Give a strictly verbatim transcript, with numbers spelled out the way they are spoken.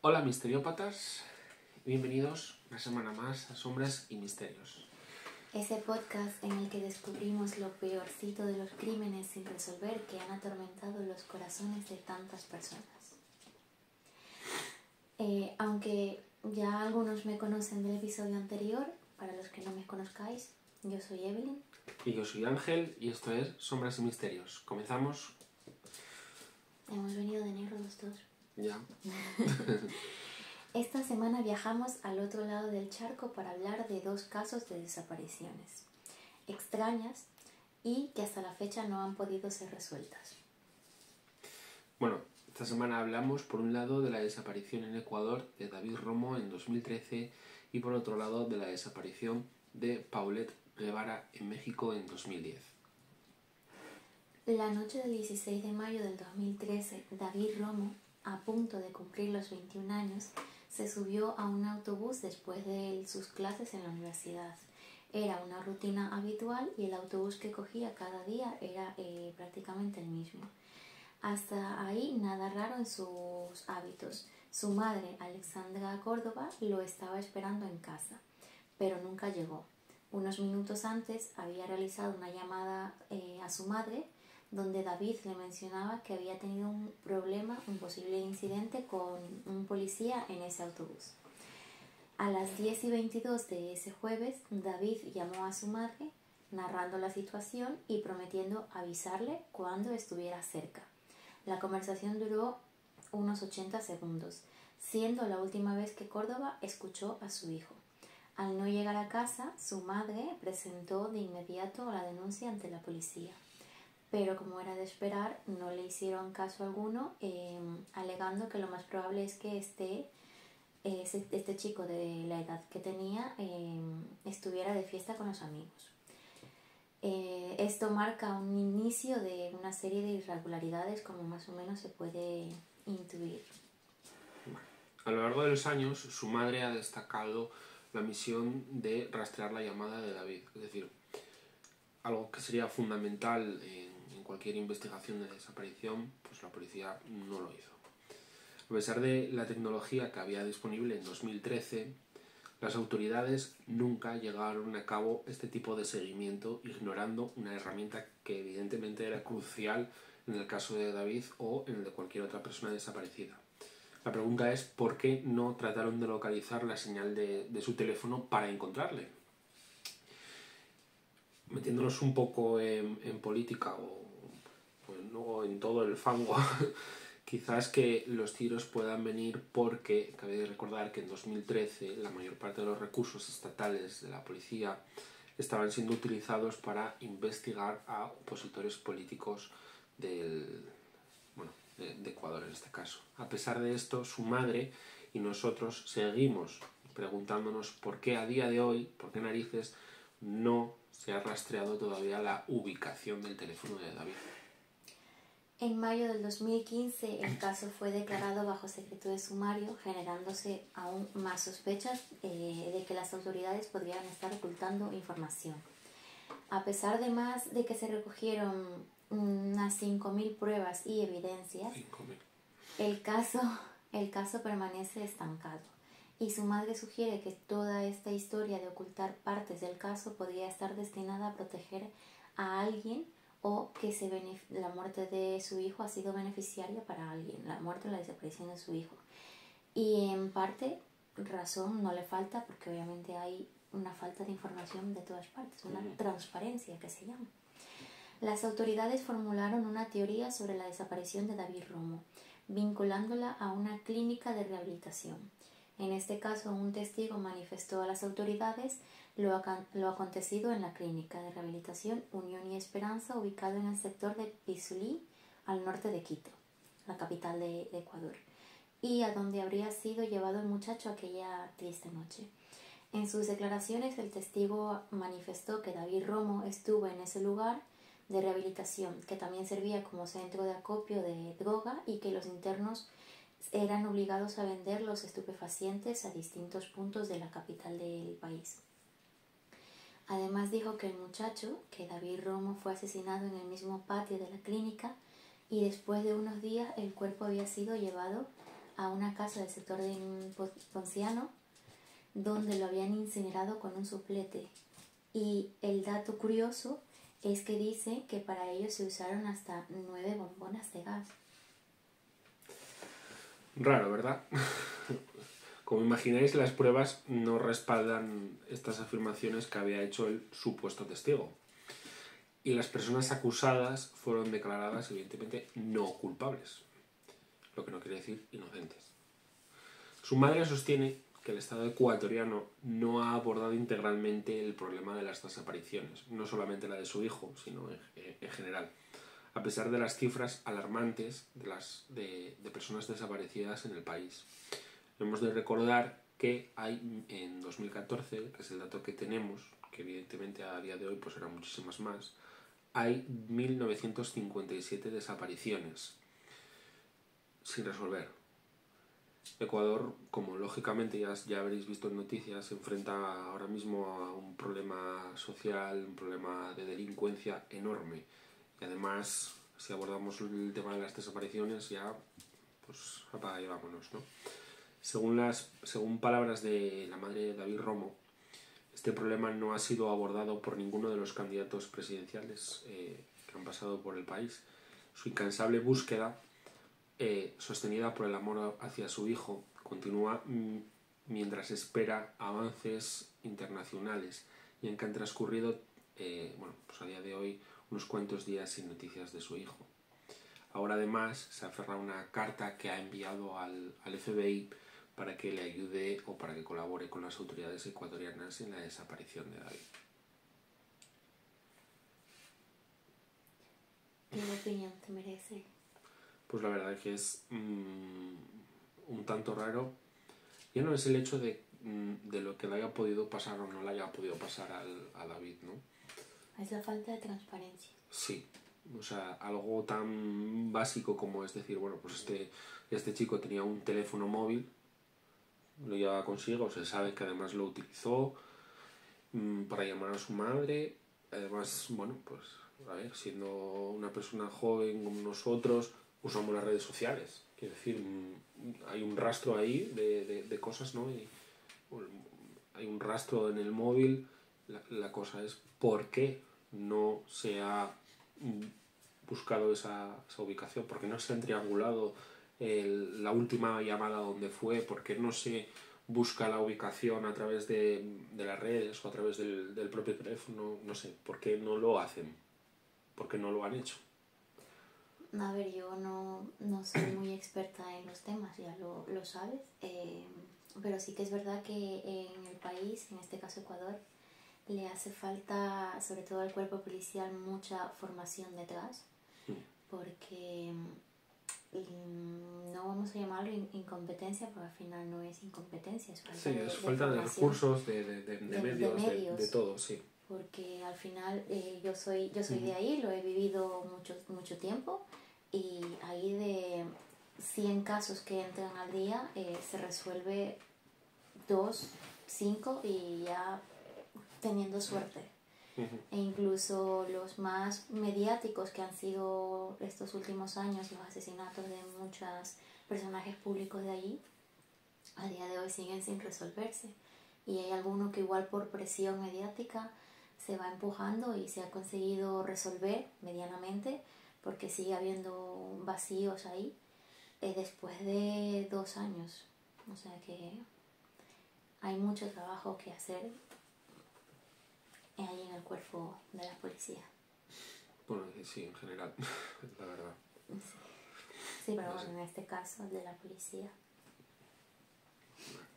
Hola misteriópatas, bienvenidos una semana más a Sombras y Misterios. Ese podcast en el que descubrimos lo peorcito de los crímenes sin resolver que han atormentado los corazones de tantas personas. Eh, aunque ya algunos me conocen del episodio anterior, para los que no me conozcáis, yo soy Evelyn. Y yo soy Ángel y esto es Sombras y Misterios. Comenzamos. Hemos venido de negro los dos. Ya. Esta semana viajamos al otro lado del charco para hablar de dos casos de desapariciones extrañas y que hasta la fecha no han podido ser resueltas. Bueno, esta semana hablamos por un lado de la desaparición en Ecuador de David Romo en dos mil trece y por otro lado de la desaparición de Paulette Guevara en México en dos mil diez. La noche del dieciséis de mayo del dos mil trece, David Romo, a punto de cumplir los veintiún años, se subió a un autobús después de sus clases en la universidad. Era una rutina habitual y el autobús que cogía cada día era eh, prácticamente el mismo. Hasta ahí nada raro en sus hábitos. Su madre, Alexandra Córdoba, lo estaba esperando en casa, pero nunca llegó. Unos minutos antes había realizado una llamada eh, a su madre, donde David le mencionaba que había tenido un problema, un posible incidente con un policía en ese autobús. A las diez y veintidós de ese jueves, David llamó a su madre, narrando la situación y prometiendo avisarle cuando estuviera cerca. La conversación duró unos ochenta segundos, siendo la última vez que Córdoba escuchó a su hijo. Al no llegar a casa, su madre presentó de inmediato la denuncia ante la policía. Pero como era de esperar, no le hicieron caso alguno, eh, alegando que lo más probable es que este, eh, este chico de la edad que tenía eh, estuviera de fiesta con los amigos. Eh, esto marca un inicio de una serie de irregularidades, como más o menos se puede intuir. A lo largo de los años, su madre ha destacado la misión de rastrear la llamada de David, es decir, algo que sería fundamental en cualquier investigación de desaparición, pues la policía no lo hizo. A pesar de la tecnología que había disponible en dos mil trece, las autoridades nunca llegaron a cabo este tipo de seguimiento, ignorando una herramienta que evidentemente era crucial en el caso de David o en el de cualquier otra persona desaparecida. La pregunta es ¿por qué no trataron de localizar la señal de, de su teléfono para encontrarle? Metiéndonos un poco en, en política o no en todo el fango, quizás que los tiros puedan venir porque cabe de recordar que en dos mil trece la mayor parte de los recursos estatales de la policía estaban siendo utilizados para investigar a opositores políticos del, bueno, de, de Ecuador en este caso. A pesar de esto, su madre y nosotros seguimos preguntándonos por qué a día de hoy, por qué narices, no se ha rastreado todavía la ubicación del teléfono de David. En mayo del dos mil quince, el caso fue declarado bajo secreto de sumario, generándose aún más sospechas eh, de que las autoridades podrían estar ocultando información. A pesar de más de que se recogieron unas cinco mil pruebas y evidencias, el caso, el caso permanece estancado. Y su madre sugiere que toda esta historia de ocultar partes del caso podría estar destinada a proteger a alguien o que se la muerte de su hijo ha sido beneficiaria para alguien, la muerte o la desaparición de su hijo. Y en parte razón no le falta porque obviamente hay una falta de información de todas partes, una transparencia que se llama. Las autoridades formularon una teoría sobre la desaparición de David Romo, vinculándola a una clínica de rehabilitación. En este caso, un testigo manifestó a las autoridades lo, lo acontecido en la clínica de rehabilitación Unión y Esperanza, ubicado en el sector de Pizulí, al norte de Quito, la capital de, de Ecuador, y a donde habría sido llevado el muchacho aquella triste noche. En sus declaraciones, el testigo manifestó que David Romo estuvo en ese lugar de rehabilitación, que también servía como centro de acopio de droga y que los internos eran obligados a vender los estupefacientes a distintos puntos de la capital del país. Además dijo que el muchacho, que David Romo, fue asesinado en el mismo patio de la clínica y después de unos días el cuerpo había sido llevado a una casa del sector de Ponciano, donde lo habían incinerado con un soplete. Y el dato curioso es que dice que para ello se usaron hasta nueve bombonas de gas. Raro, ¿verdad? Como imagináis, las pruebas no respaldan estas afirmaciones que había hecho el supuesto testigo. Y las personas acusadas fueron declaradas, evidentemente, no culpables. Lo que no quiere decir inocentes. Su madre sostiene que el Estado ecuatoriano no ha abordado integralmente el problema de las desapariciones, no solamente la de su hijo, sino en, en general, a pesar de las cifras alarmantes de, las, de, de personas desaparecidas en el país. Hemos de recordar que hay en dos mil catorce, que es el dato que tenemos, que evidentemente a día de hoy pues eran muchísimas más, hay mil novecientas cincuenta y siete desapariciones sin resolver. Ecuador, como lógicamente ya, ya habréis visto en noticias, se enfrenta ahora mismo a un problema social, un problema de delincuencia enorme. Y además, si abordamos el tema de las desapariciones, ya, pues, apaga y vámonos, ¿no? Según, las, según palabras de la madre de David Romo, este problema no ha sido abordado por ninguno de los candidatos presidenciales eh, que han pasado por el país. Su incansable búsqueda, eh, sostenida por el amor hacia su hijo, continúa m- mientras espera avances internacionales y en que han transcurrido, eh, bueno, pues a día de hoy, unos cuantos días sin noticias de su hijo. Ahora además se aferra a una carta que ha enviado al, al F B I para que le ayude o para que colabore con las autoridades ecuatorianas en la desaparición de David. ¿Qué opinión te merece? Pues la verdad es que es mmm, un tanto raro. Ya no es el hecho de, mmm, de lo que le haya podido pasar o no le haya podido pasar al, a David, ¿no? Es la falta de transparencia. Sí, o sea, algo tan básico como es decir, bueno, pues este, este chico tenía un teléfono móvil, lo llevaba consigo, se sabe que además lo utilizó mmm, para llamar a su madre, además, bueno, pues, a ver, siendo una persona joven como nosotros, usamos las redes sociales, quiero decir, mmm, hay un rastro ahí de, de, de cosas, ¿no? Y, bueno, hay un rastro en el móvil, la, la cosa es por qué no se ha buscado esa, esa ubicación, por qué no se ha triangulado el, la última llamada donde fue, por qué no se busca la ubicación a través de, de las redes o a través del, del propio teléfono, no sé, por qué no lo hacen, por qué no lo han hecho. A ver, yo no, no soy muy experta en los temas, ya lo, lo sabes, eh, pero sí que es verdad que en el país, en este caso Ecuador, le hace falta, sobre todo al cuerpo policial, mucha formación detrás, porque no vamos a llamarlo incompetencia, porque al final no es incompetencia, es falta sí, de, es de falta de recursos, de, de, de, de, de medios, de, medios, de, de todo, sí. Porque al final eh, yo soy, yo soy uh-huh. de ahí, lo he vivido mucho, mucho tiempo, y ahí de cien casos que entran al día, eh, se resuelve dos, cinco y ya teniendo suerte. Uh-huh. E incluso los más mediáticos que han sido estos últimos años, los asesinatos de muchos personajes públicos de allí, a día de hoy siguen sin resolverse. Y hay alguno que igual por presión mediática se va empujando y se ha conseguido resolver medianamente, porque sigue habiendo vacíos ahí eh, después de dos años. O sea que hay mucho trabajo que hacer ahí en el cuerpo de la policía. Bueno, sí, en general, la verdad. Sí, sí pero no bueno, sé. En este caso de la policía.